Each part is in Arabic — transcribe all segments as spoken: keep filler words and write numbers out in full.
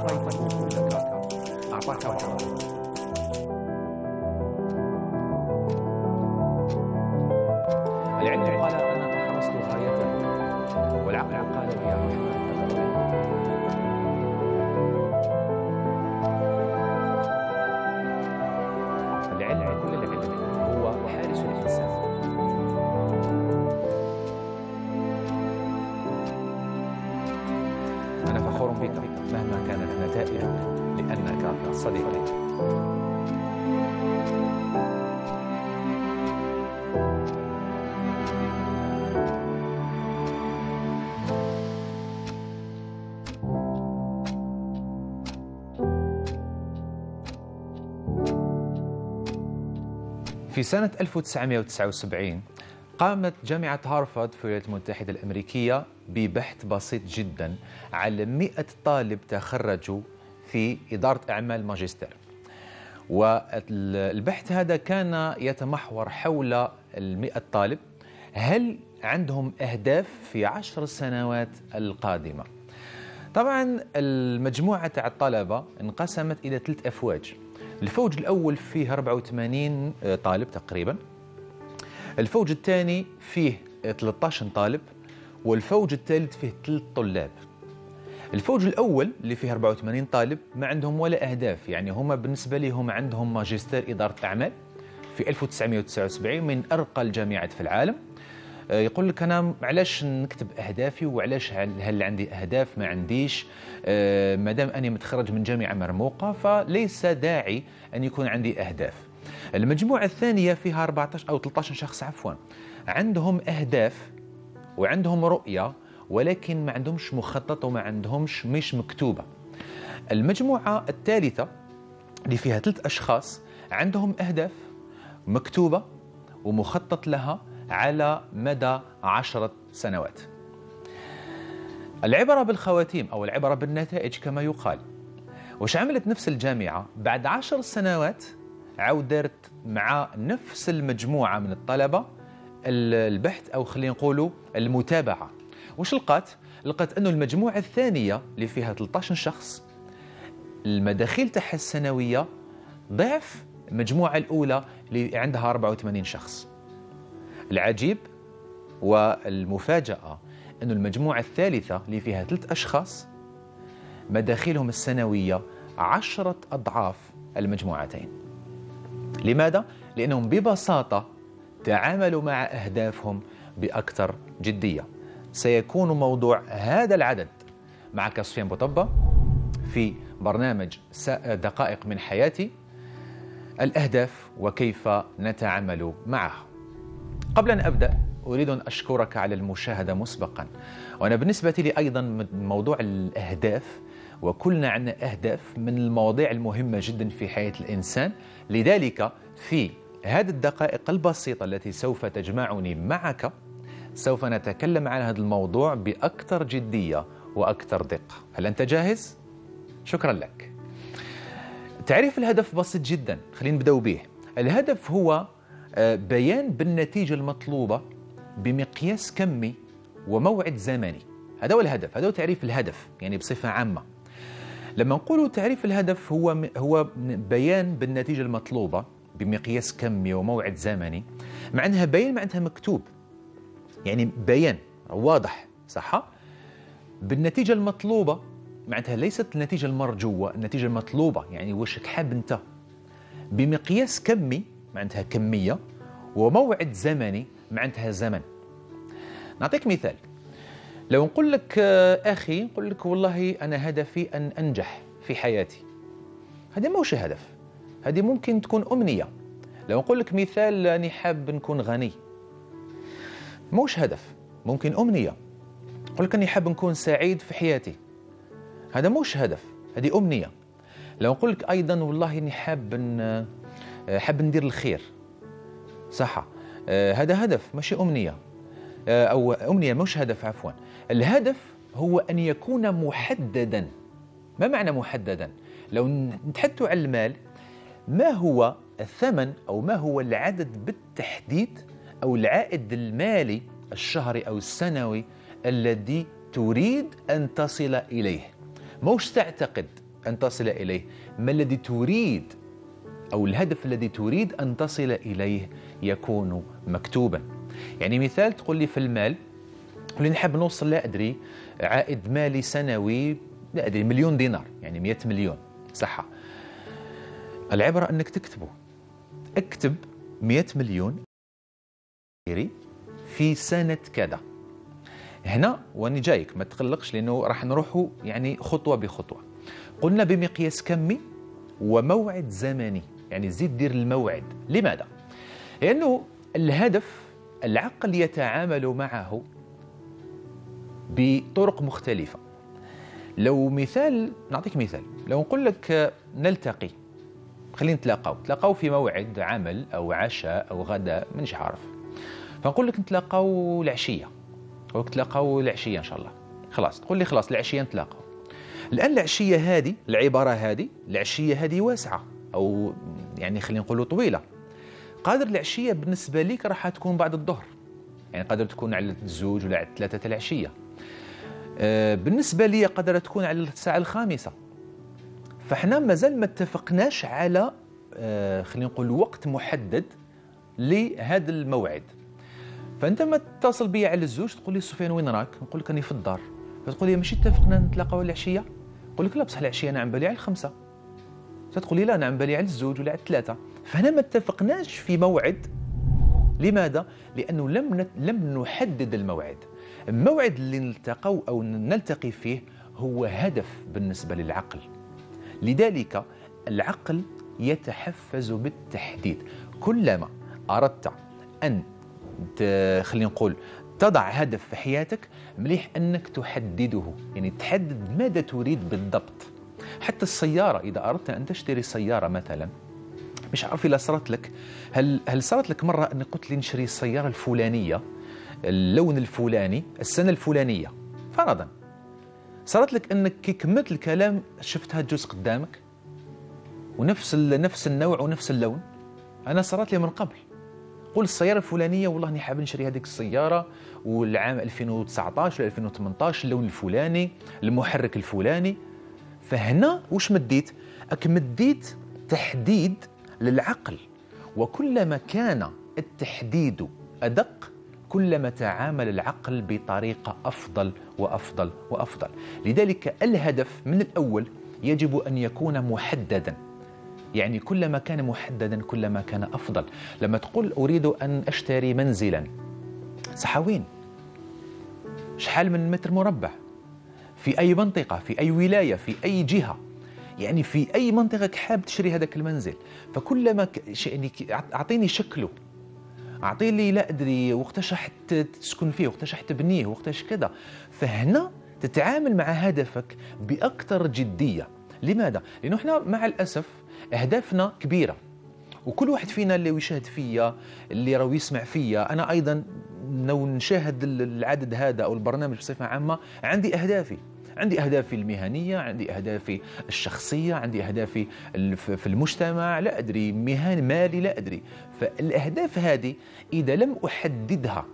أعطيته كلك، أعطاك وجهه. العلم قال أنا أحرصت غايته، والعقل قال يا رحمن. العلم كل العلم هو حارس الإنسان. أنا فخور بك مهما كانت نتائجك، لأنك صديقي. في سنة ألف وتسعمائة وتسعة وسبعين قامت جامعة هارفارد في الولايات المتحدة الأمريكية ببحث بسيط جدا على مئة طالب تخرجوا في إدارة أعمال ماجستير. والبحث هذا كان يتمحور حول المئة طالب، هل عندهم أهداف في عشر سنوات القادمة؟ طبعا المجموعة تاع الطلبة انقسمت إلى ثلاث أفواج. الفوج الأول فيه أربعة وثمانين طالب تقريبا، الفوج الثاني فيه ثلاثة عشر طالب، والفوج الثالث فيه ثلاث طلاب. الفوج الأول اللي فيه أربعة وثمانين طالب ما عندهم ولا أهداف، يعني هم بالنسبة لهم عندهم ماجستير إدارة أعمال في ألف وتسعمائة وتسعة وسبعين من أرقى الجامعات في العالم. يقول لك أنا علاش نكتب أهدافي وعلاش هل عندي أهداف ما عنديش، ما دام أني متخرج من جامعة مرموقة فليس داعي أن يكون عندي أهداف. المجموعة الثانية فيها أربعة عشر أو ثلاثة عشر شخص عفوا، عندهم أهداف وعندهم رؤية ولكن ما عندهمش مخطط وما عندهمش مش مكتوبة. المجموعة الثالثة اللي فيها ثلاث أشخاص عندهم أهداف مكتوبة ومخطط لها على مدى عشرة سنوات. العبرة بالخواتيم أو العبرة بالنتائج كما يقال. وش عملت نفس الجامعة بعد عشر سنوات؟ عودرت مع نفس المجموعة من الطلبة البحث أو خلينا نقولوا المتابعة. وش لقات؟ لقات أنه المجموعة الثانية اللي فيها ثلاثة عشر شخص المداخيل تاعها السنوية ضعف المجموعة الأولى اللي عندها أربعة وثمانين شخص. العجيب والمفاجأة أن المجموعة الثالثة اللي فيها ثلاث أشخاص مداخيلهم السنوية عشرة أضعاف المجموعتين. لماذا؟ لأنهم ببساطة تعاملوا مع أهدافهم بأكثر جدية. سيكون موضوع هذا العدد معك سفيان بوطبة في برنامج دقائق من حياتي، الأهداف وكيف نتعامل معها. قبل أن أبدأ أريد أن أشكرك على المشاهدة مسبقا. وأنا بالنسبة لي أيضا موضوع الأهداف، وكلنا عندنا أهداف، من المواضيع المهمة جدا في حياة الإنسان. لذلك في هذه الدقائق البسيطة التي سوف تجمعني معك سوف نتكلم عن هذا الموضوع بأكثر جدية وأكثر دقة. هل أنت جاهز؟ شكرا لك. تعريف الهدف بسيط جدا، خلينا نبدأ به. الهدف هو بيان بالنتيجة المطلوبة بمقياس كمي وموعد زمني. هذا هو الهدف، هذا هو تعريف الهدف يعني بصفة عامة. لما نقول تعريف الهدف هو هو بيان بالنتيجة المطلوبة بمقياس كمي وموعد زمني، معناها بيان معناتها مكتوب، يعني بيان واضح صح؟ بالنتيجة المطلوبة معناتها ليست النتيجة المرجوة، النتيجة المطلوبة يعني وش حاب أنت. بمقياس كمي معناتها كمية، وموعد زمني معناتها زمن. نعطيك مثال. لو نقول لك أخي، نقول لك والله أنا هدفي أن أنجح في حياتي، هذا موش هدف، هذه ممكن تكون أمنية. لو نقول لك مثال أني حاب نكون غني، موش هدف، ممكن أمنية. نقول لك أني حاب نكون سعيد في حياتي، هذا موش هدف، هذه أمنية. لو نقول لك أيضا والله أني حاب حاب ندير الخير، صح، آه هذا هدف ماشي أمنية، آه أو أمنية مش هدف عفوا. الهدف هو أن يكون محددا. ما معنى محددا؟ لو نتحدث عن المال، ما هو الثمن أو ما هو العدد بالتحديد أو العائد المالي الشهري أو السنوي الذي تريد أن تصل إليه؟ موش تعتقد أن تصل إليه، ما الذي تريد أو الهدف الذي تريد أن تصل إليه يكون مكتوبا. يعني مثال تقول لي في المال، تقول لي نحب نوصل لا أدري عائد مالي سنوي لا أدري مليون دينار، يعني مئة مليون، صحة. العبرة أنك تكتبه، اكتب مئة مليون في سنة كذا. هنا واني جايك ما تقلقش، لأنه راح نروحوا يعني خطوة بخطوة. قلنا بمقياس كمي وموعد زمني، يعني زيد دير الموعد. لماذا؟ لأنه الهدف العقل يتعامل معه بطرق مختلفة. لو مثال نعطيك مثال، لو نقول لك نلتقي، خلينا نتلاقاو نتلاقاو في موعد عمل أو عشاء أو غداء مانيش عارف، فنقول لك نتلاقاو العشية، أو نتلاقاو العشية إن شاء الله، خلاص تقول لي خلاص العشية نتلاقاو. الآن العشية هذه، العبارة هذه، العشية هذه واسعة أو يعني خلينا نقولوا طويلة. قادر العشية بالنسبة لك راح تكون بعد الظهر، يعني قادر تكون على الزوج ولا على الثلاثة العشية. أه بالنسبة لي قادر تكون على الساعة الخامسة. فاحنا مازال ما اتفقناش على أه خلينا نقول وقت محدد لهذا الموعد. فانت ما تتصل بي على الزوج تقول لي سفيان وين راك؟ نقول لك راني في الدار. فتقول لي ماشي اتفقنا نتلاقاو العشيه؟ نقول لك لا بصح العشيه انا عم بالي على الخمسه. فتقول لي لا انا عم بالي على الزوج ولا على الثلاثه. فهنا ما اتفقناش في موعد. لماذا؟ لانه لم نت... لم نحدد الموعد. الموعد اللي نلتقوا او نلتقي فيه هو هدف بالنسبه للعقل. لذلك العقل يتحفز بالتحديد. كلما اردت ان خلينا نقول تضع هدف في حياتك، مليح أنك تحدده، يعني تحدد ماذا تريد بالضبط. حتى السيارة، إذا أردت أن تشتري سيارة مثلا، مش عارف إذا صارت لك، هل هل صارت لك مرة أنك قلت لي نشري السيارة الفلانية، اللون الفلاني، السنة الفلانية، فرضا صارت لك أنك كي كملت الكلام شفتها تجوز قدامك ونفس نفس النوع ونفس اللون؟ أنا صارت لي من قبل. قول السيارة الفلانية والله اني حاب نشري هذيك السيارة، والعام ألفين وتسعطاش ولا ألفين وثمنطاش، اللون الفلاني، المحرك الفلاني. فهنا وش مديت؟ أك مديت تحديد للعقل، وكلما كان التحديد أدق كلما تعامل العقل بطريقة أفضل وأفضل وأفضل. لذلك الهدف من الأول يجب أن يكون محدداً، يعني كلما كان محددا كلما كان أفضل. لما تقول أريد أن أشتري منزلا، صحوين شحال من متر مربع، في أي منطقة، في أي ولاية، في أي جهة، يعني في أي منطقة حاب تشتري هذاك المنزل. فكلما ك... يعني أعطيني شكله، أعطيني لا أدري وقتاش راح تسكن فيه، وقتاش راح تبنيه، وقتاش كذا. فهنا تتعامل مع هدفك بأكثر جدية. لماذا؟ لأنه احنا مع الأسف أهدافنا كبيرة، وكل واحد فينا اللي يشاهد فيا، اللي راهو يسمع فيا، أنا أيضا لو نشاهد العدد هذا أو البرنامج بصفة عامة، عندي أهدافي، عندي أهدافي المهنية، عندي أهدافي الشخصية، عندي أهدافي في المجتمع، لا أدري مهن مالي، لا أدري. فالأهداف هذه إذا لم أحددها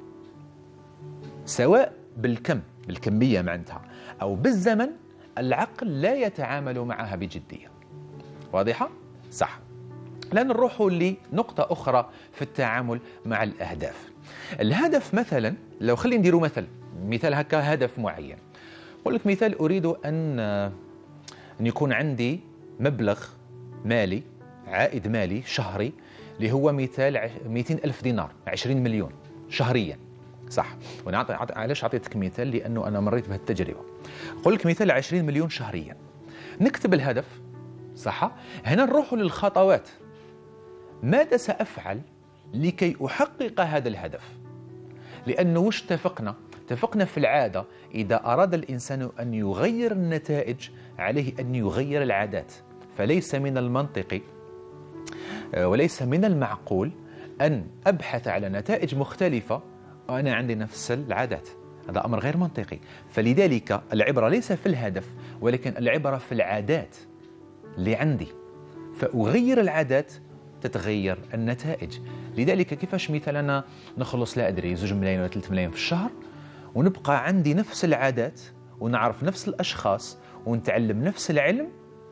سواء بالكم بالكمية معناتها أو بالزمن، العقل لا يتعامل معها بجدية. واضحة؟ صح. الآن نروح لنقطة أخرى في التعامل مع الأهداف. الهدف مثلا، لو خلينا نديروا مثل مثال هكا، هدف معين. أقول لك مثال، أريد أن أن يكون عندي مبلغ مالي، عائد مالي شهري، اللي هو مثال مئتين ألف دينار، عشرين مليون شهريا. صح. وأنا علاش أعطيتك مثال؟ لأنه أنا مريت بهالتجربة. أقول لك مثال عشرين مليون شهريا. نكتب الهدف، صح؟ هنا نروح للخطوات. ماذا سأفعل لكي أحقق هذا الهدف؟ لأنه وش اتفقنا؟ اتفقنا في العادة إذا أراد الإنسان أن يغير النتائج عليه أن يغير العادات. فليس من المنطقي وليس من المعقول أن أبحث على نتائج مختلفة وأنا عندي نفس العادات. هذا أمر غير منطقي. فلذلك العبرة ليس في الهدف، ولكن العبرة في العادات اللي عندي. فأغير العادات تتغير النتائج. لذلك كيفاش مثال أنا نخلص لا أدري زوج ملايين ولا ثلاثة ملايين في الشهر، ونبقى عندي نفس العادات ونعرف نفس الأشخاص ونتعلم نفس العلم،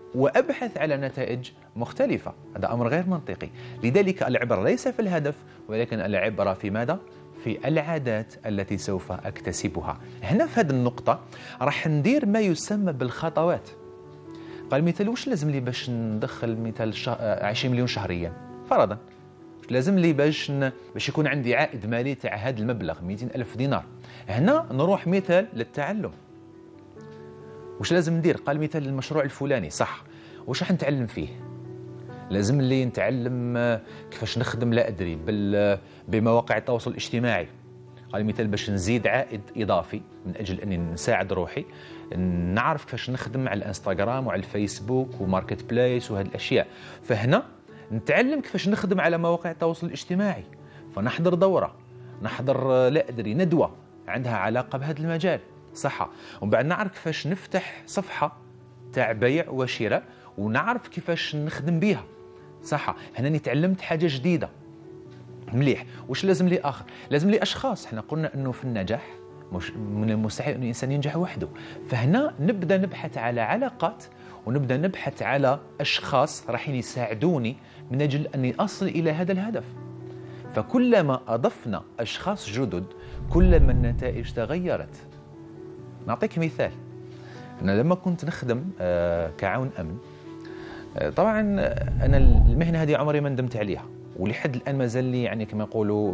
وأبحث على نتائج مختلفة. هذا أمر غير منطقي. لذلك العبرة ليس في الهدف، ولكن العبرة في ماذا؟ في العادات التي سوف أكتسبها. هنا في هذه النقطة راح ندير ما يسمى بالخطوات. قال مثال واش لازم لي باش ندخل مثال عشرين مليون شهريا فرضا؟ واش لازم لي باش ن... باش يكون عندي عائد مالي تاع هذا المبلغ مئتين ألف دينار؟ هنا نروح مثال للتعلم. واش لازم ندير؟ قال مثال المشروع الفلاني، صح، واش راح نتعلم فيه؟ لازم لي نتعلم كيفاش نخدم لا ادري بال... بمواقع التواصل الاجتماعي. قال مثال باش نزيد عائد اضافي من اجل اني نساعد روحي، نعرف كيفاش نخدم على الانستغرام وعلى الفيسبوك وماركت بلايس وهذه الاشياء. فهنا نتعلم كيفاش نخدم على مواقع التواصل الاجتماعي، فنحضر دوره، نحضر لا ادري ندوه عندها علاقه بهذا المجال، صح. ومن بعد نعرف كيفاش نفتح صفحه تاع بيع وشراء ونعرف كيفاش نخدم بها، صح. هنا تعلمت حاجه جديده، مليح. واش لازم لي اخر؟ لازم لي اشخاص. احنا قلنا انه في النجاح مش من المستحيل ان الانسان ينجح وحده، فهنا نبدا نبحث على علاقات ونبدا نبحث على اشخاص راح يساعدوني من اجل اني اصل الى هذا الهدف. فكلما اضفنا اشخاص جدد كلما النتائج تغيرت. نعطيك مثال. انا لما كنت نخدم كعون امن، طبعا انا المهنه هذه عمري ما ندمت عليها، ولحد الان ما زال لي يعني كما يقولوا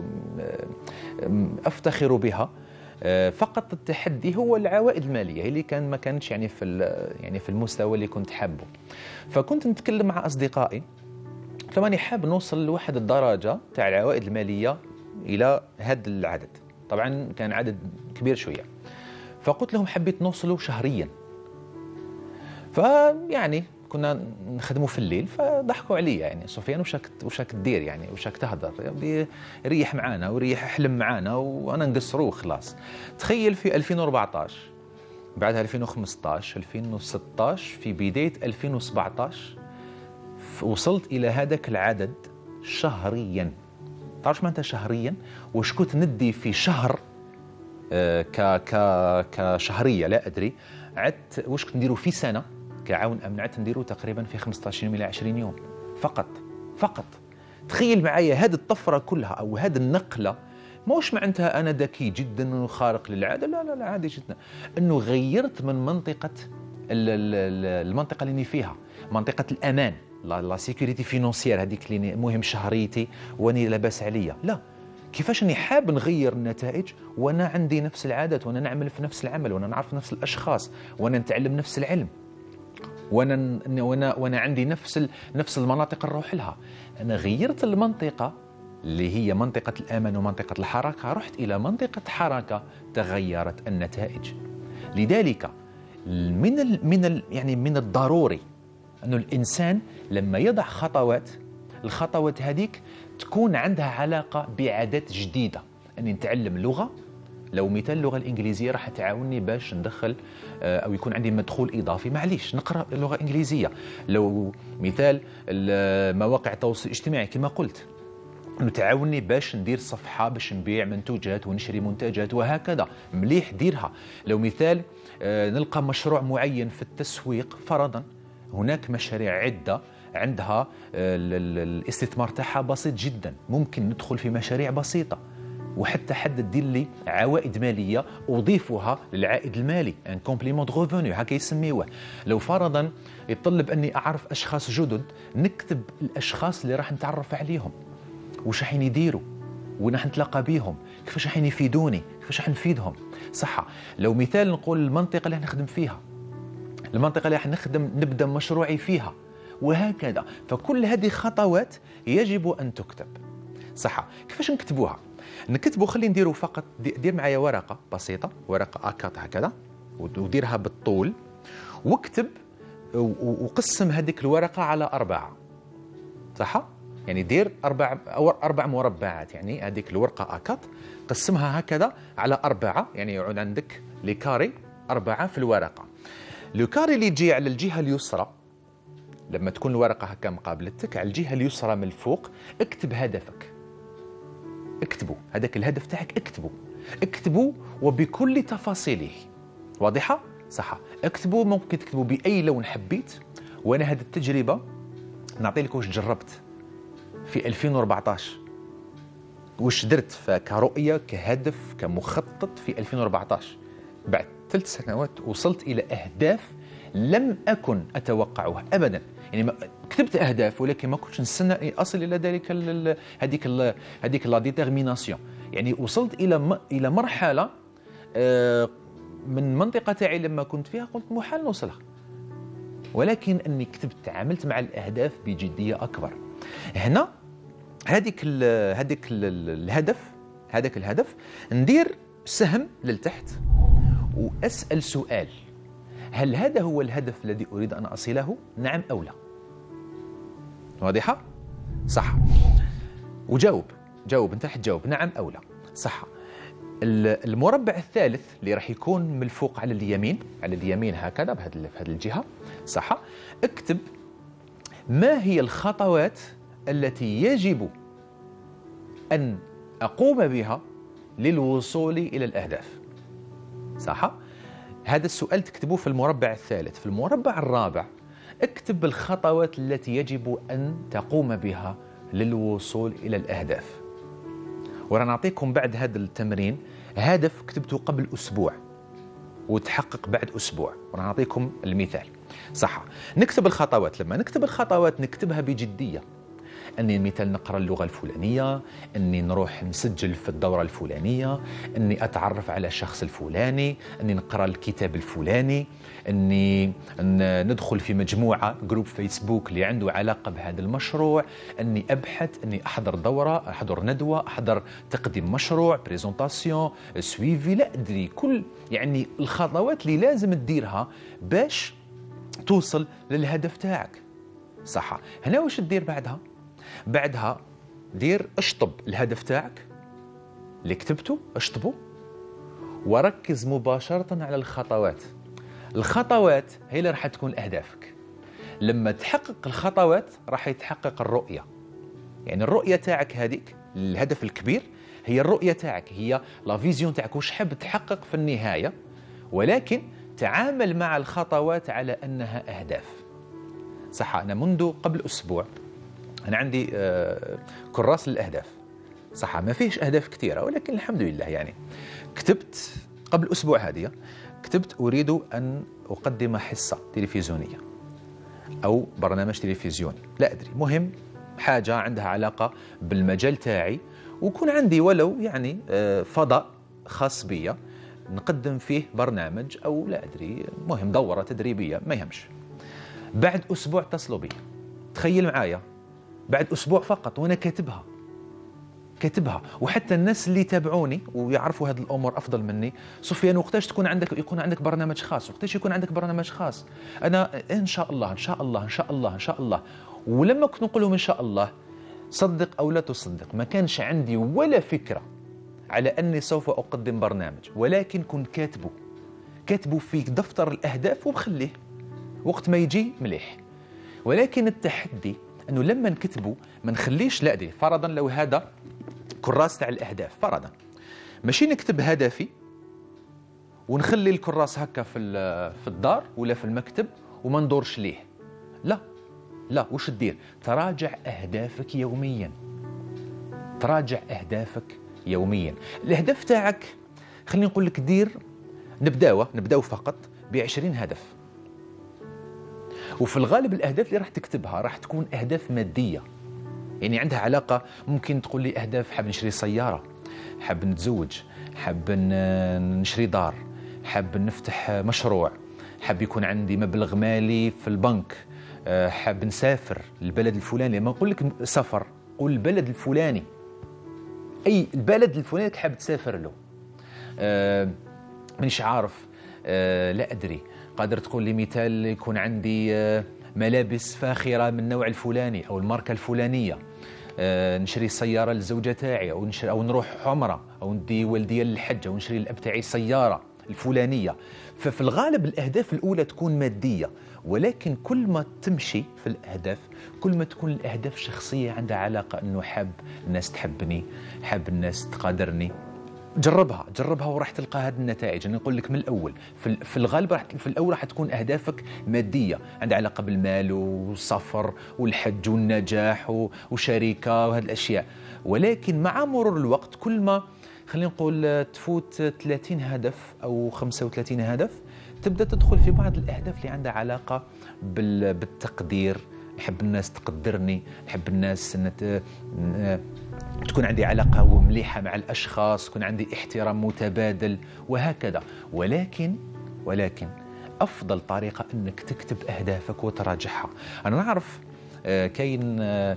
افتخر بها. فقط التحدي هو العوائد الماليه، هي اللي كان ما كانتش يعني في يعني في المستوى اللي كنت حابه. فكنت نتكلم مع اصدقائي، قلت لهم اني حاب نوصل لواحد الدرجه تاع العوائد الماليه الى هذا العدد. طبعا كان عدد كبير شويه، فقلت لهم حبيت نوصله شهريا. فيعني كنا نخدموا في الليل، فضحكوا علي يعني سفيان وش راك وش راك دير يعني وش راك تهضر، يعني ريح معانا وريح احلم معانا وانا نقصروا خلاص. تخيل في ألفين وأربعطاش، بعدها ألفين وخمسطاش، ألفين وستطاش، في بدايه ألفين وسبعطاش وصلت الى هذاك العدد شهريا. تعرف معناتها شهريا؟ واش كنت ندي في شهر آه ك ك كشهريه لا ادري، عدت واش كنت نديروا في سنه كعون امن، عدت نديروا تقريبا في خمسطاش يوم الى عشرين يوم فقط فقط. تخيل معايا هذه الطفره كلها او هذه النقله. موش معناتها انا ذكي جدا وخارق للعاده، لا لا لا، عادي جدا. انه غيرت من منطقه المنطقه اللي فيها، منطقه الامان، لا سيكوريتي فينونسيير هذيك اللي مهم شهريتي واني لاباس عليا. لا، كيفاش اني حاب نغير النتائج وانا عندي نفس العادات، وانا نعمل في نفس العمل، وانا نعرف نفس الاشخاص، وانا نتعلم نفس العلم، وانا وانا وانا عندي نفس ال... نفس المناطق نروح لها. انا غيرت المنطقه اللي هي منطقه الامان ومنطقه الحركه، رحت الى منطقه حركه، تغيرت النتائج. لذلك من ال... من ال... يعني من الضروري انه الانسان لما يضع خطوات، الخطوات هذيك تكون عندها علاقه بعادات جديده. اني نتعلم لغه، لو مثال اللغه الانجليزيه راح تعاونني باش ندخل او يكون عندي مدخول اضافي، معليش نقرا اللغه الانجليزيه. لو مثال مواقع التواصل الاجتماعي كما قلت، انه تعاونني باش ندير صفحه باش نبيع منتوجات ونشري منتجات وهكذا، مليح ديرها. لو مثال نلقى مشروع معين في التسويق فرضا، هناك مشاريع عده عندها الاستثمار تاعها بسيط جدا، ممكن ندخل في مشاريع بسيطه وحتى حد تدير لي عوائد ماليه اضيفها للعائد المالي، ان كومبليمون دو ريفوني هكا يسميوه. لو فرضا يطلب اني اعرف اشخاص جدد، نكتب الاشخاص اللي راح نتعرف عليهم، واش راح يديروا، وين راح نتلاقى بهم، كيفاش راح يفيدوني، كيفاش راح نفيدهم، صح. لو مثال نقول المنطقه اللي نخدم فيها، المنطقه اللي راح نخدم نبدا مشروعي فيها وهكذا. فكل هذه خطوات يجب ان تكتب، صح. كيفاش نكتبوها؟ نكتبوا، خلي نديروا فقط، دير معايا ورقه بسيطه، ورقه اكات هكذا، وديرها بالطول، واكتب وقسم هذيك الورقه على اربعه، صح. يعني دير اربع او اربع مربعات، يعني هذيك الورقه اكات قسمها هكذا على اربعه، يعني يعود عندك لي كاري اربعه في الورقه. لو كاري اللي يجي على الجهه اليسرى، لما تكون الورقه هكا مقابلتك على الجهه اليسرى من الفوق، اكتب هدفك، اكتبوا هذاك الهدف تاعك، اكتبوا اكتبوا وبكل تفاصيله، واضحه؟ صح. اكتبوا، ممكن تكتبوا باي لون حبيت، وانا هذه التجربه نعطي لك واش جربت في ألفين وأربعطاش، واش درت كرؤيه كهدف كمخطط في ألفين وأربعطاش. بعد ثلاث سنوات وصلت الى اهداف لم اكن اتوقعها ابدا. يعني كتبت اهداف ولكن ما كنتش نستنى اني اصل الى ذلك هذيك هذيك لا ديتيرميناسيون. يعني وصلت الى الى مرحله من منطقه تاعي لما كنت فيها قلت محال نوصلها، ولكن اني كتبت تعاملت مع الاهداف بجديه اكبر. هنا هذيك هذيك الهدف هذاك الهدف ندير سهم للتحت واسال سؤال: هل هذا هو الهدف الذي اريد ان اصله؟ نعم او لا؟ واضحه؟ صح. وجاوب جاوب انت راح تجاوب نعم او لا. صح. المربع الثالث اللي راح يكون من الفوق على اليمين، على اليمين هكذا بهذه بهذه الجهه، صح؟ اكتب ما هي الخطوات التي يجب ان اقوم بها للوصول الى الاهداف. صح؟ هذا السؤال تكتبوه في المربع الثالث. في المربع الرابع اكتب الخطوات التي يجب ان تقوم بها للوصول الى الاهداف. ورانا نعطيكم بعد هذا التمرين هدف كتبته قبل اسبوع وتحقق بعد اسبوع، ورانا نعطيكم المثال. صح. نكتب الخطوات. لما نكتب الخطوات نكتبها بجديه. اني مثال نقرا اللغه الفلانيه، اني نروح نسجل في الدوره الفلانيه، اني اتعرف على الشخص الفلاني، اني نقرا الكتاب الفلاني، اني ندخل في مجموعه جروب فيسبوك اللي عنده علاقه بهذا المشروع، اني ابحث، اني احضر دوره، احضر ندوه، احضر تقديم مشروع، بريزونطاسيون، سويفي، لا ادري، كل يعني الخطوات اللي لازم تديرها باش توصل للهدف تاعك. صح. هنا واش تدير بعدها؟ بعدها دير اشطب الهدف تاعك اللي كتبته، اشطبه وركز مباشرة على الخطوات. الخطوات هي اللي راح تكون أهدافك. لما تحقق الخطوات راح يتحقق الرؤية. يعني الرؤية تاعك هذيك الهدف الكبير هي الرؤية تاعك، هي لا فيزيون تاعك واش حاب تحقق في النهاية، ولكن تعامل مع الخطوات على أنها أهداف. صح. أنا منذ قبل أسبوع أنا عندي كراس للأهداف. صح. ما فيش أهداف كثيرة ولكن الحمد لله يعني كتبت قبل أسبوع هذه كتبت أريد أن أقدم حصة تلفزيونية أو برنامج تلفزيوني، لا أدري، مهم حاجة عندها علاقة بالمجال تاعي ويكون عندي ولو يعني فضاء خاص بي نقدم فيه برنامج أو لا أدري، مهم دورة تدريبية، ما يهمش. بعد أسبوع اتصلوا بي، تخيل معايا، بعد أسبوع فقط وأنا كاتبها كاتبها وحتى الناس اللي يتابعوني ويعرفوا هذه الأمور أفضل مني: سفيان وقتاش تكون عندك يكون عندك برنامج خاص؟ وقتاش يكون عندك برنامج خاص؟ أنا إن شاء الله إن شاء الله إن شاء الله إن شاء الله. ولما كنت نقول لهم إن شاء الله، صدق أو لا تصدق، ما كانش عندي ولا فكرة على أني سوف أقدم برنامج، ولكن كنت كاتبه كاتبه في دفتر الأهداف وبخليه وقت ما يجي مليح. ولكن التحدي أنه لما نكتبه ما نخليش، لا أدري، فرضا لو هذا كراس تاع الأهداف، فرضا ماشي نكتب هدفي ونخلي الكراس هكا في في الدار ولا في المكتب وما ندورش ليه، لا لا. وش تدير؟ تراجع أهدافك يوميا، تراجع أهدافك يوميا. الأهداف تاعك خليني نقول لك دير، نبداوه نبداو فقط بعشرين هدف. وفي الغالب الأهداف اللي راح تكتبها راح تكون أهداف مادية، يعني عندها علاقة، ممكن تقول لي أهداف حاب نشري سيارة، حاب نتزوج، حاب نشري دار، حاب نفتح مشروع، حاب يكون عندي مبلغ مالي في البنك، حاب نسافر البلد الفلاني. لما نقول لك سفر قول البلد الفلاني، أي البلد الفلاني حاب تسافر له. أه مانيش عارف، أه لا أدري، قادر تقول لي مثال يكون عندي أه ملابس فاخرة من النوع الفلاني أو الماركة الفلانية، أه نشري سيارة للزوجة تاعي، أو نشري أو نروح عمرة، أو ندي والدي للحج، أو نشري للأب تاعي سيارة الفلانية. ففي الغالب الأهداف الأولى تكون مادية، ولكن كل ما تمشي في الأهداف كل ما تكون الأهداف شخصية، عندها علاقة أنه حاب الناس تحبني، حاب الناس تقادرني، جربها جربها وراح تلقى هذه النتائج. انا نقول لك من الاول، في في الغالب راح في الاول راح تكون اهدافك ماديه، عندها علاقه بالمال والسفر والحج والنجاح وشركه وهذه الاشياء. ولكن مع مرور الوقت كل ما خلينا نقول تفوت ثلاثين هدف او خمسة وثلاثين هدف، تبدا تدخل في بعض الاهداف اللي عندها علاقه بالتقدير. نحب الناس تقدرني، نحب الناس ان تكون عندي علاقة مليحة مع الأشخاص، يكون عندي احترام متبادل وهكذا. ولكن ولكن أفضل طريقة أنك تكتب أهدافك وتراجعها. أنا نعرف آه كاين آه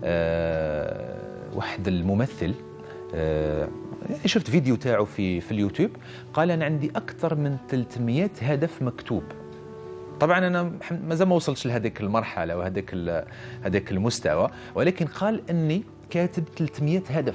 آه واحد الممثل، آه شفت فيديو تاعه في في اليوتيوب، قال أنا عندي أكثر من ثلاثمئة هدف مكتوب. طبعا انا مازال ما وصلتش لهذيك المرحله وهذاك هذاك المستوى، ولكن قال اني كاتب ثلاثمئة هدف.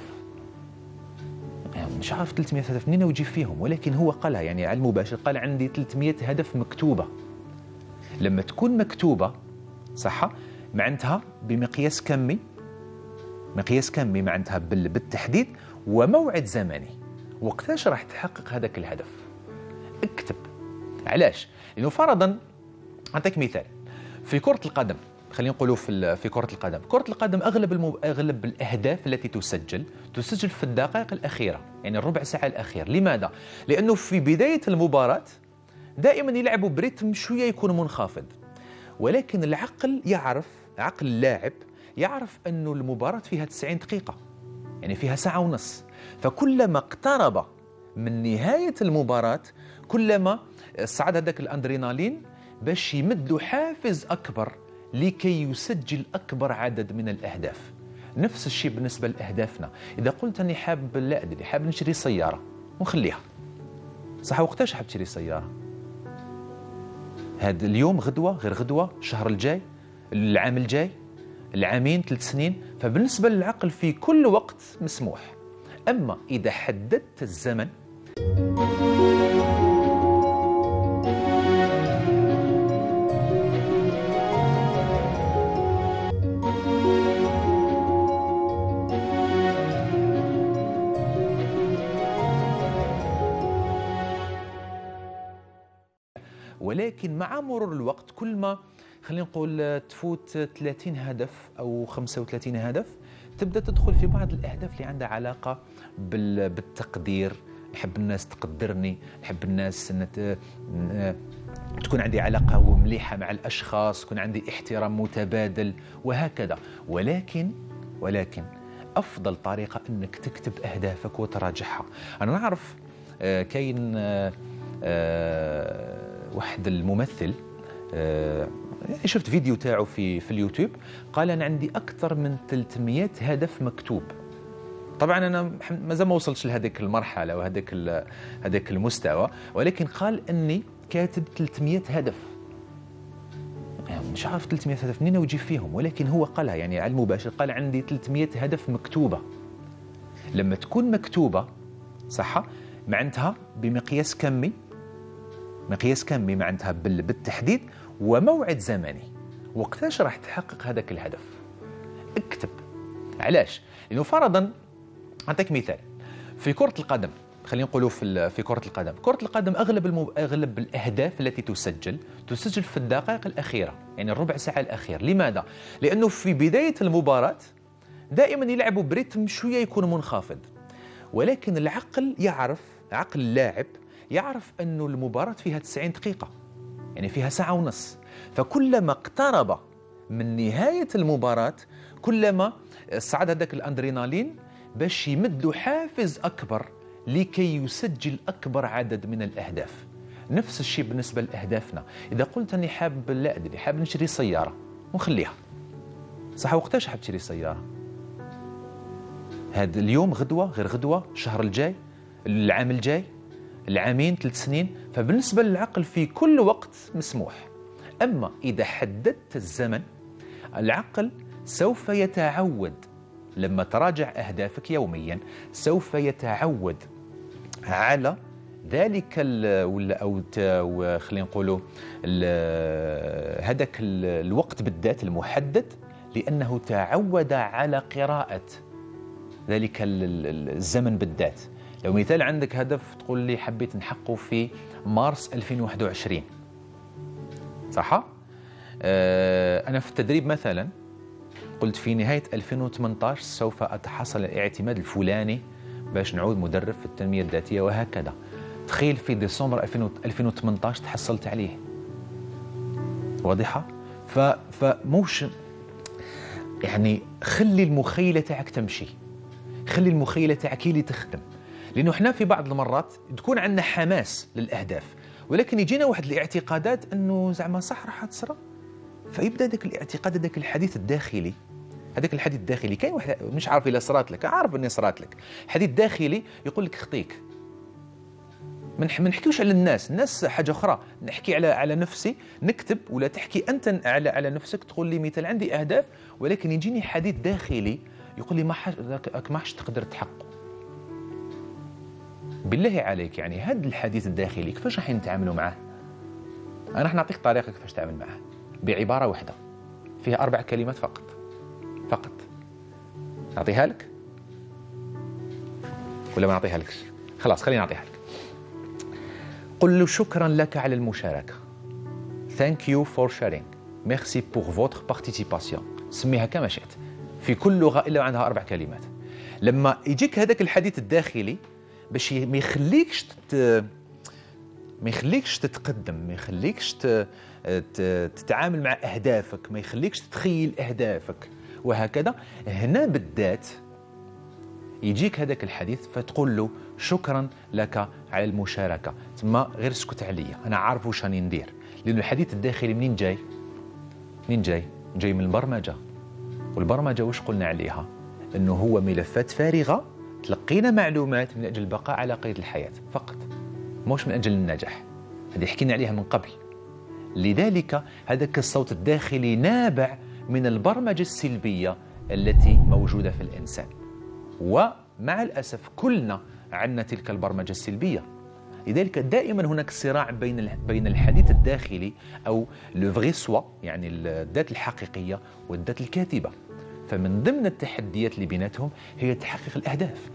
يعني مش عارف ثلاثمئة هدف منين ويجيب فيهم، ولكن هو قالها يعني على المباشر، قال عندي ثلاثمئة هدف مكتوبه. لما تكون مكتوبه صح معناتها بمقياس كمي، مقياس كمي معناتها بالتحديد وموعد زمني، وقتاش راح تحقق هذاك الهدف. اكتب. علاش؟ لانه فرضا أعطيك مثال في كرة القدم، خلينا نقولوا في في كرة القدم، كرة القدم أغلب المب... أغلب الأهداف التي تسجل تسجل في الدقائق الأخيرة، يعني الربع ساعة الأخير. لماذا؟ لأنه في بداية المباراة دائما يلعبوا بريتم شوية يكون منخفض، ولكن العقل يعرف، عقل اللاعب يعرف أنه المباراة فيها تسعين دقيقة، يعني فيها ساعة ونص. فكلما اقترب من نهاية المباراة كلما صعد هذاك الأندرينالين باش يمد حافز أكبر لكي يسجل أكبر عدد من الأهداف. نفس الشيء بالنسبة لأهدافنا. إذا قلت أني حاب لا أدري حاب نشتري سيارة ونخليها، صح، وقتاش حاب تشتري سيارة؟ هذا اليوم، غدوة، غير غدوة، الشهر الجاي، العام الجاي، العامين، ثلاث سنين. فبالنسبة للعقل في كل وقت مسموح. أما إذا حددت الزمن ولكن مع مرور الوقت كل ما خلينا نقول تفوت ثلاثين هدف أو خمسة وثلاثين هدف، تبدأ تدخل في بعض الأهداف اللي عندها علاقة بالتقدير. نحب الناس تقدرني، نحب الناس أن تكون عندي علاقة مليحة مع الأشخاص، يكون عندي احترام متبادل وهكذا. ولكن ولكن أفضل طريقة أنك تكتب أهدافك وتراجعها. أنا نعرف آه كاين آه آه واحد الممثل، آه شفت فيديو تاعه في في اليوتيوب، قال أنا عندي أكثر من ثلاثمئة هدف مكتوب. طبعا أنا مازال ما وصلتش لهذيك المرحلة وهذاك هذاك المستوى، ولكن قال أني كاتب ثلاثمئة هدف. يعني مش عارف ثلاثمئة هدف منين ويجيب فيهم، ولكن هو قالها يعني على المباشر، قال عندي ثلاثمئة هدف مكتوبة. لما تكون مكتوبة صح معناتها بمقياس كمي، مقياس كمي معناتها بالتحديد وموعد زمني، وقتاش راح تحقق هذاك الهدف. اكتب. علاش؟ لأنه فرضا أعطيك مثال في كرة القدم، خلينا نقولوا في في كرة القدم، كرة القدم أغلب المب... أغلب الأهداف التي تسجل تسجل في الدقائق الأخيرة، يعني الربع ساعة الأخير. لماذا؟ لأنه في بداية المباراة دائما يلعبوا بريتم شوية يكون منخفض، ولكن العقل يعرف، عقل اللاعب يعرف أنه المباراة فيها تسعين دقيقة، يعني فيها ساعة ونص. فكلما اقترب من نهاية المباراة كلما صعد هذاك الأندرينالين باش يمد حافز أكبر لكي يسجل أكبر عدد من الأهداف. نفس الشيء بالنسبة لأهدافنا. إذا قلت أني حاب لا أدري حاب نشتري سيارة ونخليها، صح، وقتاش حاب تشتري سيارة؟ هذا اليوم، غدوة، غير غدوة، الشهر الجاي، العام الجاي، العامين، ثلاث سنين. فبالنسبة للعقل في كل وقت مسموح. أما إذا حددت الزمن العقل سوف يتعود، لما تراجع أهدافك يوميا سوف يتعود على ذلك ولا أو خلينا نقولوا هذاك الوقت بالذات المحدد، لأنه تعود على قراءة ذلك الزمن بالذات. لو مثال عندك هدف تقول لي حبيت نحققه في مارس ألفين وواحد وعشرين، صح؟ آه أنا في التدريب مثلا قلت في نهاية ألفين وثمانية عشر سوف أتحصل على الاعتماد الفلاني باش نعود مدرب في التنمية الذاتية وهكذا. تخيل في ديسمبر ألفين وثمانية عشر تحصلت عليه. واضحة؟ فموش يعني خلي المخيلة تاعك تمشي، خلي المخيلة تاعك هي اللي تخدم، لأنه احنا في بعض المرات تكون عندنا حماس للأهداف، ولكن يجينا واحد الاعتقادات أنه زعما صح راح تصرى، فيبدأ ذاك الاعتقاد، ذاك الحديث الداخلي، هذاك الحديث الداخلي كاين واحد مش عارف إلا صرات لك، عارف أني صرات لك، حديث داخلي يقول لك خطيك. ما نحكيوش على الناس، الناس حاجة أخرى، نحكي على على نفسي، نكتب ولا تحكي أنت على على نفسك، تقول لي مثال عندي أهداف، ولكن يجيني حديث داخلي يقول لي ما راك ما حش تقدر تحقق. بالله عليك يعني هذا الحديث الداخلي كيفاش راح نتعاملوا معه؟ أنا راح نعطيك طريقة كيفاش تتعامل معه بعبارة واحدة فيها أربع كلمات فقط فقط. نعطيها لك ولا ما نعطيها لكش؟ خلاص خليني نعطيها لك. قل له شكرا لك على المشاركة. Thank you for sharing. Merci pour votre participation. سميها كما شئت في كل لغة إلا عندها أربع كلمات. لما يجيك هذاك الحديث الداخلي باش ما يخليكش تت... ما يخليكش تتقدم، ما يخليكش ت... تتعامل مع أهدافك، ما يخليكش تتخيل أهدافك وهكذا، هنا بالذات يجيك هذاك الحديث فتقول له شكرا لك على المشاركة، ثم غير اسكت عليا أنا عارف واش راني ندير، لأن الحديث الداخلي منين جاي؟ منين جاي؟ جاي من البرمجة، والبرمجة واش قلنا عليها؟ أنه هو ملفات فارغة تلقينا معلومات من أجل البقاء على قيد الحياة فقط، مش من أجل النجاح. هذه حكينا عليها من قبل. لذلك هذاك الصوت الداخلي نابع من البرمجة السلبية التي موجودة في الإنسان، ومع الأسف كلنا عندنا تلك البرمجة السلبية. لذلك دائما هناك صراع بين بين الحديث الداخلي أو لو فغي سوا، يعني الذات الحقيقية والذات الكاذبة. فمن ضمن التحديات اللي بيناتهم هي تحقيق الأهداف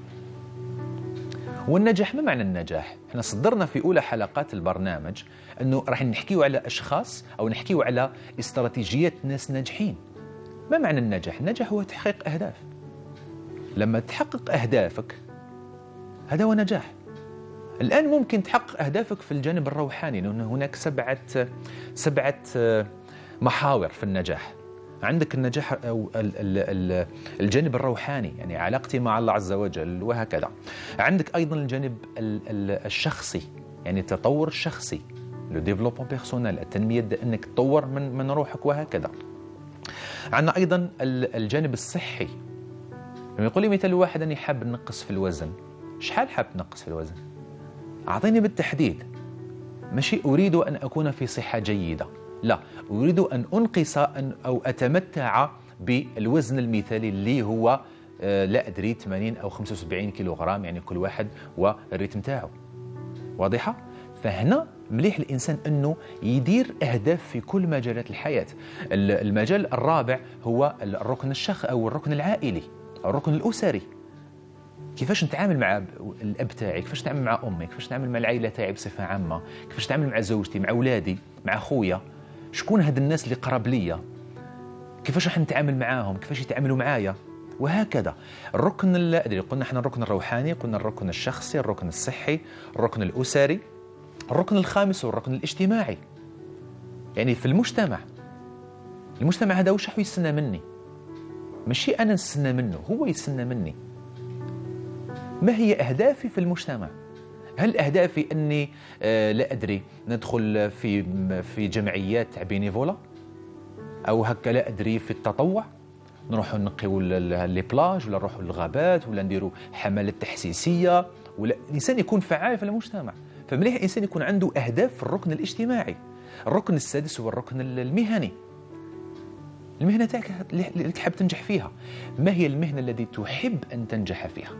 والنجاح. ما معنى النجاح؟ احنا صدرنا في أولى حلقات البرنامج أنه راح نحكيو على أشخاص أو نحكيو على استراتيجيات ناس ناجحين. ما معنى النجاح؟ النجاح هو تحقيق أهداف. لما تحقق أهدافك هذا هو نجاح. الآن ممكن تحقق أهدافك في الجانب الروحاني، لأن هناك سبعة سبعة محاور في النجاح. عندك النجاح أو الجانب الروحاني، يعني علاقتي مع الله عز وجل وهكذا. عندك أيضا الجانب الشخصي، يعني التطور الشخصي، لو ديفلوبمون بيرسونيل، التنمية، أنك تطور من من روحك وهكذا. عندنا أيضا الجانب الصحي. لما يقول لي مثال واحد أني حاب نقص في الوزن، شحال حاب نقص في الوزن؟ أعطيني بالتحديد. ماشي أريد أن أكون في صحة جيدة، لا، أريد أن أنقص أن أو أتمتع بالوزن المثالي اللي هو آه لا أدري ثمانين أو خمسة وسبعين كيلوغرام، يعني كل واحد والريتم تاعه. واضحة؟ فهنا مليح الإنسان أنه يدير أهداف في كل مجالات الحياة. المجال الرابع هو الركن الشخص أو الركن العائلي أو الركن الأسري. كيفاش نتعامل مع الأب تاعي، كيفاش نتعامل مع أمي، كيفاش نتعامل مع العائلة تاعي بصفة عامة، كيفاش نتعامل مع زوجتي، مع أولادي، مع خويا، شكون هاد الناس اللي قرب ليا، كيفاش راح نتعامل معاهم، كيفاش يتعاملوا معايا وهكذا. الركن الأدري قلنا احنا الركن الروحاني، قلنا الركن الشخصي، الركن الصحي، الركن الأسري، الركن الخامس هو الركن الاجتماعي. يعني في المجتمع، المجتمع هذا وش راح يستنى مني؟ ماشي أنا نستنى منه، هو يستنى مني. ما هي أهدافي في المجتمع؟ هل أهدافي أني آه لا أدري ندخل في في جمعيات تاع بينيفولا، أو هكا لا أدري في التطوع، نروحوا نقيو لي بلاج ولا نروحوا للغابات ولا نديروا حملات تحسيسية، ولا الإنسان يكون فعال في المجتمع. فمليح الإنسان يكون عنده أهداف في الركن الاجتماعي. الركن السادس هو الركن المهني. المهنة تاعك اللي تحب تنجح فيها، ما هي المهنة التي تحب أن تنجح فيها؟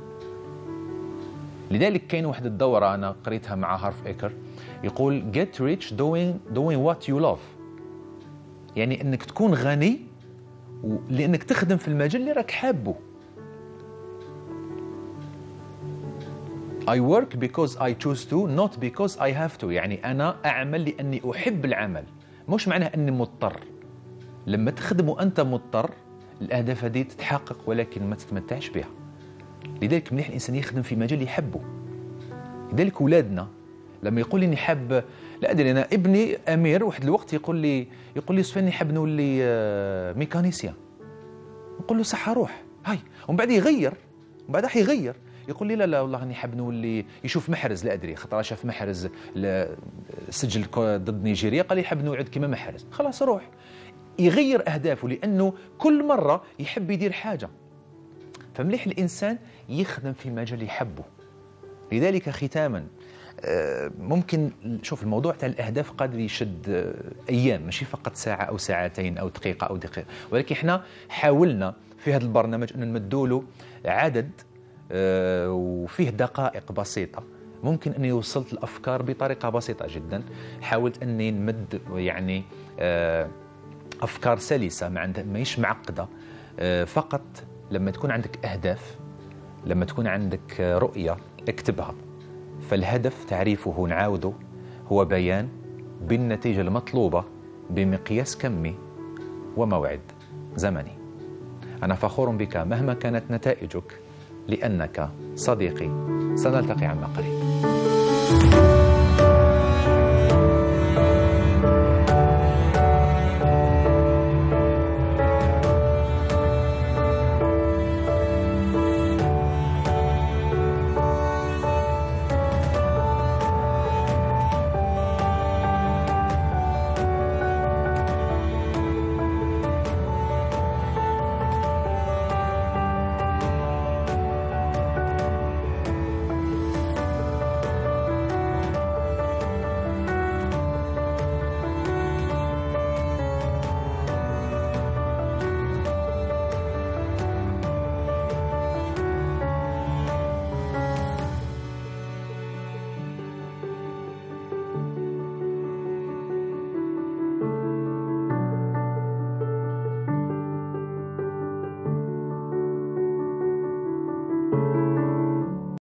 لذلك كاين واحد الدورة أنا قريتها مع هارف إيكر يقول get rich doing doing what you love، يعني أنك تكون غني لأنك تخدم في المجال اللي راك حابه. I work because I choose to not because I have to. يعني أنا أعمل لأني أحب العمل، مش معناه أني مضطر. لما تخدم وأنت مضطر الأهداف هذه تتحقق ولكن ما تتمتعش بها. لذلك مليح الإنسان يخدم في مجال يحبه. لذلك أولادنا لما يقول لي حاب، لا أدري أنا ابني أمير واحد الوقت يقول لي يقول لي سفيان حاب نولي ميكانيسيان. نقول له صح روح هاي، ومن بعد يغير، ومن بعد راح يغير يقول لي لا لا والله راني حاب نولي يشوف محرز، لا ادري خاطر شاف محرز سجل ضد نيجيريا قال لي حاب نوعد كيما محرز. خلاص روح يغير اهدافه لانه كل مره يحب يدير حاجه. فمليح الانسان يخدم في مجال يحبه. لذلك ختاما ممكن شوف الموضوع تاع الاهداف قادر يشد ايام، ماشي فقط ساعه او ساعتين او دقيقه او دقيقه، ولكن احنا حاولنا في هذا البرنامج ان نمدوا له عدد وفيه دقائق بسيطه ممكن اني وصلت الافكار بطريقه بسيطه جدا. حاولت اني نمد يعني افكار سلسه ما عندها ماهيش معقده. فقط لما تكون عندك اهداف، لما تكون عندك رؤيه اكتبها. فالهدف تعريفه نعاوده هو بيان بالنتيجه المطلوبه بمقياس كمي وموعد زمني. أنا فخور بك مهما كانت نتائجك لأنك صديقي، سنلتقي عما قريب.